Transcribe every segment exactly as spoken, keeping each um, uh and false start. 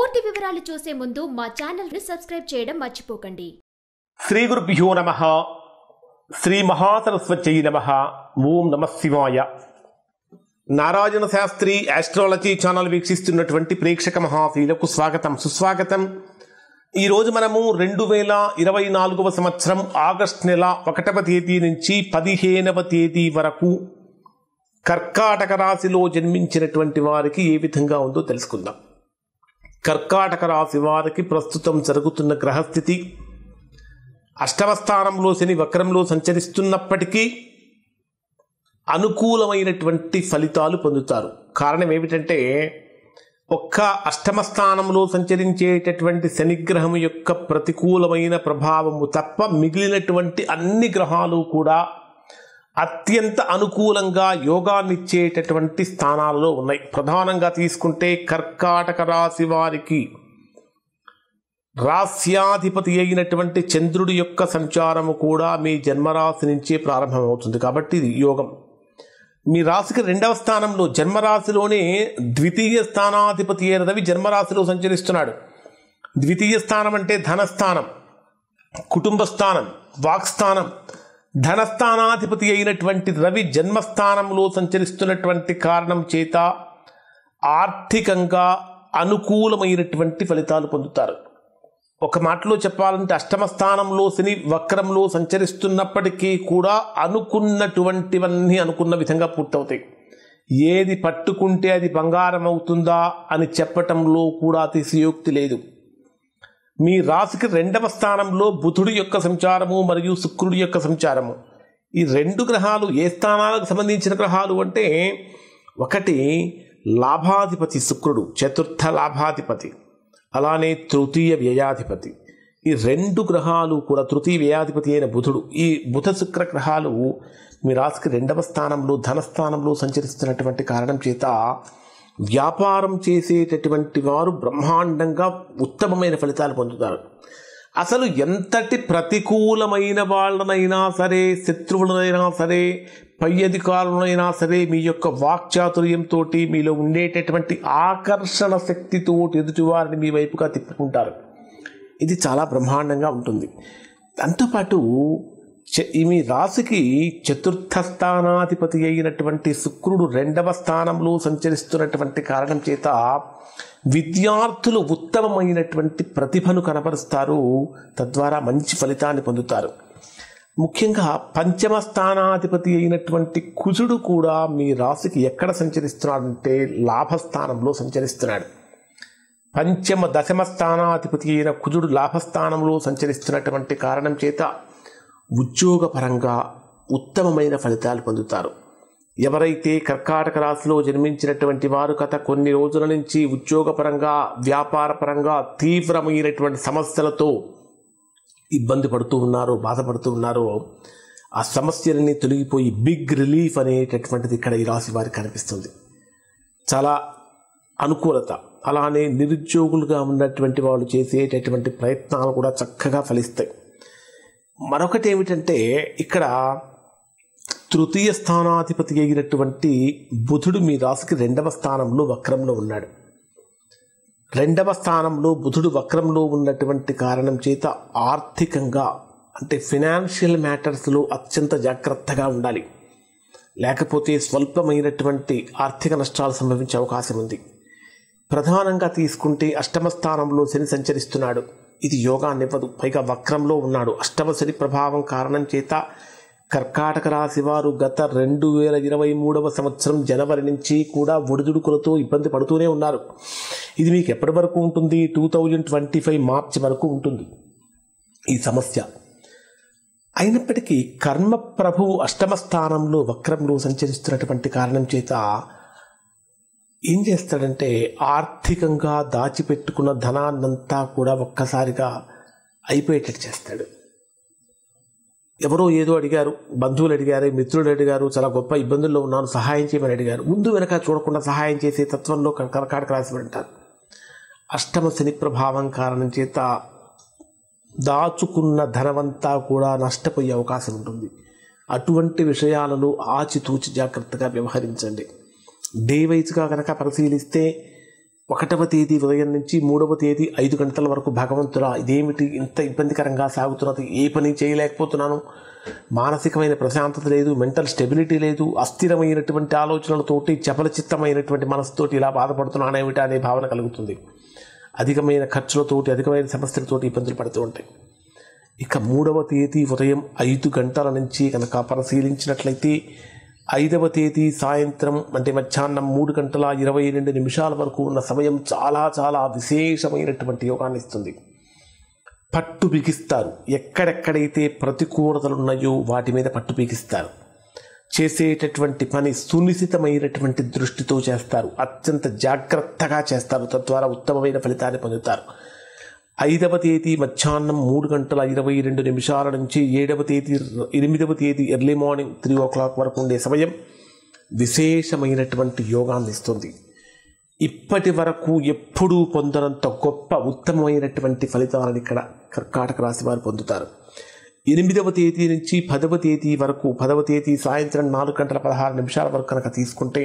పూర్తి వివరాలు చూసే ముందు మా ఛానల్ ని సబ్స్క్రైబ్ చేయడం మర్చిపోకండి. శ్రీ గురుభ్యో నమః. శ్రీ మహాసరస్వత్యై నమః. ఓం నమః శివాయ. నారాయణ శాస్త్రి ఆస్ట్రాలజీ ఛానల్ వీక్షిస్తున్నటువంటి ప్రేక్షక మహాశీలకు స్వాగతం, సుస్వాగతం. ఈరోజు మనము రెండు వేల ఇరవై నాలుగవ సంవత్సరం ఆగస్టు నెల ఒకటవ తేదీ నుంచి పదిహేనవ తేదీ వరకు కర్కాటక రాశిలో జన్మించినటువంటి వారికి ఏ విధంగా ఉందో తెలుసుకుందాం. కర్కాటక రాశి వారికి ప్రస్తుతం జరుగుతున్న గ్రహస్థితి, అష్టమ స్థానంలో శని వక్రంలో సంచరిస్తున్నప్పటికీ అనుకూలమైనటువంటి ఫలితాలు పొందుతారు. కారణం ఏమిటంటే ఒక్క అష్టమ స్థానంలో సంచరించేటటువంటి శనిగ్రహం యొక్క ప్రతికూలమైన ప్రభావము తప్ప మిగిలినటువంటి అన్ని గ్రహాలు కూడా అత్యంత అనుకూలంగా యోగాన్నిచ్చేటటువంటి స్థానాలలో ఉన్నాయి. ప్రధానంగా తీసుకుంటే కర్కాటక రాశి వారికి రాస్యాధిపతి అయినటువంటి చంద్రుడి యొక్క సంచారము కూడా మీ జన్మరాశి నుంచే ప్రారంభమవుతుంది. కాబట్టి ఇది యోగం. మీ రాశికి రెండవ స్థానంలో జన్మరాశిలోనే ద్వితీయ స్థానాధిపతి అయిన రవి జన్మరాశిలో సంచరిస్తున్నాడు. ద్వితీయ స్థానం అంటే ధనస్థానం, కుటుంబ స్థానం, వాక్స్థానం. ధనస్థానాధిపతి అయినటువంటి రవి జన్మస్థానంలో సంచరిస్తున్నటువంటి కారణం చేత ఆర్థికంగా అనుకూలమైనటువంటి ఫలితాలు పొందుతారు. ఒక మాటలో చెప్పాలంటే అష్టమ స్థానంలో శని వక్రంలో సంచరిస్తున్నప్పటికీ కూడా అనుకున్నటువంటివన్నీ అనుకున్న విధంగా పూర్తవుతాయి. ఏది పట్టుకుంటే అది బంగారం అవుతుందా అని చెప్పటంలో కూడా అతిశయోక్తి లేదు. మీ రాశికి రెండవ స్థానంలో బుధుడి యొక్క సంచారము మరియు శుక్రుడి యొక్క సంచారము. ఈ రెండు గ్రహాలు ఏ స్థానాలకు సంబంధించిన గ్రహాలు అంటే, ఒకటి లాభాధిపతి శుక్రుడు, చతుర్థ లాభాధిపతి, అలానే తృతీయ వ్యయాధిపతి. ఈ రెండు గ్రహాలు కూడా తృతీయ వ్యయాధిపతి అయిన బుధుడు, ఈ బుధ శుక్ర గ్రహాలు మీ రాశికి రెండవ స్థానంలో ధనస్థానంలో సంచరిస్తున్నటువంటి కారణం చేత వ్యాపారం చేసేటటువంటి వారు బ్రహ్మాండంగా ఉత్తమమైన ఫలితాలు పొందుతారు. అసలు ఎంతటి ప్రతికూలమైన వాళ్ళనైనా సరే, శత్రువులనైనా సరే, పై అధికారులైనా సరే, మీ యొక్క వాక్చాతుర్యంతో, మీలో ఉండేటటువంటి ఆకర్షణ శక్తితో ఎదుటివారిని మీ వైపుగా తిప్పుకుంటారు. ఇది చాలా బ్రహ్మాండంగా ఉంటుంది. దాంతోపాటు మీ రాశికి చతుర్థ స్థానాధిపతి అయినటువంటి శుక్రుడు రెండవ స్థానంలో సంచరిస్తున్నటువంటి కారణం చేత విద్యార్థులు ఉత్తమమైనటువంటి ప్రతిభను కనబరుస్తారు. తద్వారా మంచి ఫలితాన్ని పొందుతారు. ముఖ్యంగా పంచమ స్థానాధిపతి అయినటువంటి కుజుడు కూడా మీ రాశికి ఎక్కడ సంచరిస్తున్నాడంటే లాభస్థానంలో సంచరిస్తున్నాడు. పంచమ దశమ స్థానాధిపతి అయిన కుజుడు లాభస్థానంలో సంచరిస్తున్నటువంటి కారణం చేత ఉద్యోగపరంగా ఉత్తమమైన ఫలితాలు పొందుతారు. ఎవరైతే కర్కాటక రాశిలో జన్మించినటువంటి వారు గత కొన్ని రోజుల నుంచి ఉద్యోగపరంగా, వ్యాపారపరంగా తీవ్రమైనటువంటి సమస్యలతో ఇబ్బంది పడుతూ ఉన్నారో, బాధపడుతూ ఉన్నారో, ఆ సమస్యలన్నీ తొలగిపోయి బిగ్ రిలీఫ్ అనేటటువంటిది ఇక్కడ ఈ రాశి వారికి కనిపిస్తుంది. చాలా అనుకూలత. అలానే నిరుద్యోగులుగా ఉన్నటువంటి వాళ్ళు చేసేటటువంటి ప్రయత్నాలు కూడా చక్కగా ఫలిస్తాయి. మరొకటి ఏమిటంటే, ఇక్కడ తృతీయ స్థానాధిపతి అయినటువంటి బుధుడు మీ రాశికి రెండవ స్థానంలో వక్రంలో ఉన్నాడు. రెండవ స్థానంలో బుధుడు వక్రంలో ఉన్నటువంటి కారణం చేత ఆర్థికంగా అంటే ఫినాన్షియల్ మ్యాటర్స్లో అత్యంత జాగ్రత్తగా ఉండాలి. లేకపోతే స్వల్పమైనటువంటి ఆర్థిక నష్టాలు సంభవించే అవకాశం ఉంది. ప్రధానంగా తీసుకుంటే అష్టమ స్థానంలో శని సంచరిస్తున్నాడు. ఇది యోగాన్నివ్వదు. పైగా వక్రంలో ఉన్నాడు. అష్టమ శని ప్రభావం కారణం చేత కర్కాటక రాశి వారు గత రెండు వేల ఇరవై మూడవ సంవత్సరం జనవరి నుంచి కూడా ఒడిదుడుకులతో ఇబ్బంది పడుతూనే ఉన్నారు. ఇది మీకు ఎప్పటి వరకు ఉంటుంది? టూ థౌజండ్ ట్వంటీ ఫైవ్ మార్చి వరకు ఉంటుంది ఈ సమస్య. అయినప్పటికీ కర్మ ప్రభువు అష్టమ స్థానంలో వక్రంలో సంచరిస్తున్నటువంటి కారణం చేత ఏం చేస్తాడంటే, ఆర్థికంగా దాచిపెట్టుకున్న ధనాన్నంతా కూడా ఒక్కసారిగా అయిపోయేటట్టు చేస్తాడు. ఎవరో ఏదో అడిగారు, బంధువులు అడిగారు, మిత్రులు అడిగారు, చాలా గొప్ప ఇబ్బందుల్లో ఉన్నాను, సహాయం చేయమని అడిగారు. ముందు వెనక చూడకుండా సహాయం చేసే తత్వంలో కర్కాటక రాశి ఉంటారు. అష్టమ శని ప్రభావం కారణం చేత దాచుకున్న ధనమంతా కూడా నష్టపోయే అవకాశం ఉంటుంది. అటువంటి విషయాలలో ఆచితూచి జాగ్రత్తగా వ్యవహరించండి. డే వైజ్గా కనుక పరిశీలిస్తే ఒకటవ తేదీ ఉదయం నుంచి మూడవ తేదీ ఐదు గంటల వరకు భగవంతుడా ఇదేమిటి ఇంత ఇబ్బందికరంగా సాగుతున్నది, ఏ పని చేయలేకపోతున్నాను, మానసికమైన ప్రశాంతత లేదు, మెంటల్ స్టెబిలిటీ లేదు, అస్థిరమైనటువంటి ఆలోచనలతోటి చపలచిత్తమైనటువంటి మనసుతోటి ఇలా బాధపడుతున్నానేమిటా అనే భావన కలుగుతుంది. అధికమైన ఖర్చులతోటి అధికమైన సమస్యలతోటి ఇబ్బందులు పడుతూ ఉంటాయి. ఇక మూడవ తేదీ ఉదయం ఐదు గంటల నుంచి కనుక పరిశీలించినట్లయితే ఐదవ తేదీ సాయంత్రం అంటే మధ్యాహ్నం మూడు గంటల ఇరవై రెండు నిమిషాల వరకు ఉన్న సమయం చాలా చాలా విశేషమైనటువంటి యోగాన్ని ఇస్తుంది. పట్టు బిగిస్తారు. ఎక్కడెక్కడైతే ప్రతికూలతలు ఉన్నాయో వాటి మీద పట్టు బిగిస్తారు. చేసేటటువంటి పని సునిశ్చితమైనటువంటి దృష్టితో చేస్తారు. అత్యంత జాగ్రత్తగా చేస్తారు. తద్వారా ఉత్తమమైన ఫలితాన్ని పొందుతారు. ఐదవ తేదీ మధ్యాహ్నం మూడు గంటల ఇరవై రెండు నిమిషాల నుంచి ఏడవ తేదీ ఎనిమిదవ తేదీ early morning three o'clock వరకు ఉండే సమయం విశేషమైనటువంటి యోగాన్ని ఇస్తుంది. ఇప్పటి వరకు ఎప్పుడూ పొందనంత గొప్ప ఉత్తమమైనటువంటి ఫలితాలను ఇక్కడ కర్కాటక రాశి వారు పొందుతారు. ఎనిమిదవ తేదీ నుంచి పదవ తేదీ వరకు, పదవ తేదీ సాయంత్రం నాలుగు గంటల పదహారు నిమిషాల వరకు కనుక తీసుకుంటే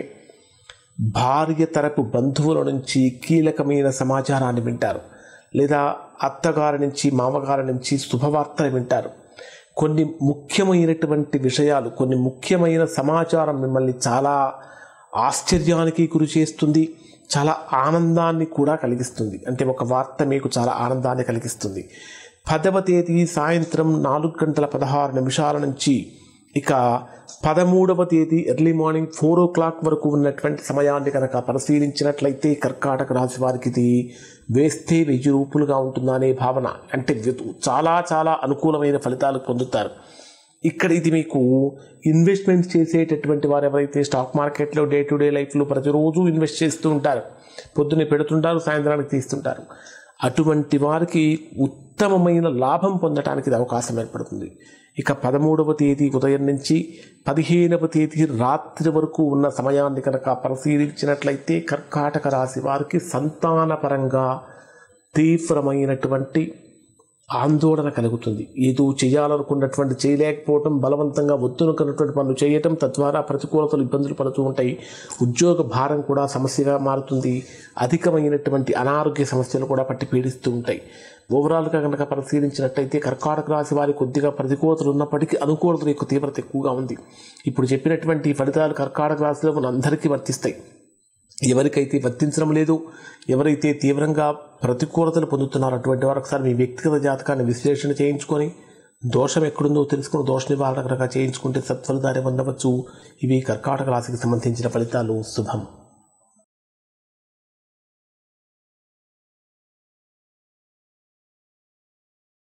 భార్య తరపు బంధువుల నుంచి కీలకమైన సమాచారాన్ని వింటారు. లేదా అత్తగారి నుంచి మామగారి నుంచి శుభవార్తలు వింటారు. కొన్ని ముఖ్యమైనటువంటి విషయాలు, కొన్ని ముఖ్యమైన సమాచారం మిమ్మల్ని చాలా ఆశ్చర్యానికి గురి చేస్తుంది, చాలా ఆనందాన్ని కూడా కలిగిస్తుంది. అంటే ఒక వార్త మీకు చాలా ఆనందాన్ని కలిగిస్తుంది. పదవ తేదీ సాయంత్రం నాలుగు గంటల పదహారు నిమిషాల నుంచి ఇక పదమూడవ తేదీ early morning four o'clock వరకు ఉన్నటువంటి సమయాన్ని కనుక పరిశీలించినట్లయితే కర్కాటక రాశి వారికి ఇది వేస్తే వెయ్యి రూపులుగా ఉంటుందా అనే భావన. అంటే చాలా చాలా అనుకూలమైన ఫలితాలు పొందుతారు. ఇక్కడ ఇది మీకు ఇన్వెస్ట్మెంట్ చేసేటటువంటి వారు ఎవరైతే స్టాక్ మార్కెట్లో డే టు డే లైఫ్లో ప్రతిరోజు ఇన్వెస్ట్ చేస్తూ ఉంటారు, పొద్దున్నే పెడుతుంటారు, సాయంత్రానికి తీస్తుంటారు, అటువంటి వారికి ఉత్తమమైన లాభం పొందడానికి ఇది అవకాశం ఏర్పడుతుంది. ఇక పదమూడవ తేదీ ఉదయం నుంచి పదిహేనవ తేదీ రాత్రి వరకు ఉన్న సమయాన్ని కనుక పరిశీలించినట్లయితే కర్కాటక రాశి వారికి సంతానపరంగా తీవ్రమైనటువంటి ఆందోళన కలుగుతుంది. ఏదో చేయాలనుకున్నటువంటి చేయలేకపోవటం, బలవంతంగా ఒత్తునుకున్నటువంటి పనులు చేయటం, తద్వారా ప్రతికూలతలు ఇబ్బందులు పడుతూ ఉంటాయి. ఉద్యోగ భారం కూడా సమస్యగా మారుతుంది. అధికమైనటువంటి అనారోగ్య సమస్యలు కూడా పట్టి పీడిస్తూ ఉంటాయి. ఓవరాల్గా కనుక పరిశీలించినట్లయితే కర్కాటక రాశి వారి కొద్దిగా ప్రతికూలతలు ఉన్నప్పటికీ అనుకూలతలు ఎక్కువ తీవ్రత ఎక్కువగా ఉంది. ఇప్పుడు చెప్పినటువంటి ఫలితాలు కర్కాటక రాశిలో మన అందరికీ వర్తిస్తాయి. ఎవరికైతే వర్తించడం లేదు, ఎవరైతే తీవ్రంగా ప్రతికూలతలు పొందుతున్నారో అటువంటి వారు ఒకసారి మీ వ్యక్తిగత జాతకాన్ని విశ్లేషణ చేయించుకొని దోషం ఎక్కడుందో తెలుసుకుని దోష నివారణ కనుక చేయించుకుంటే సత్ఫలితాన్ని పొందవచ్చు. ఇవి కర్కాటక రాశికి సంబంధించిన ఫలితాలు. శుభం.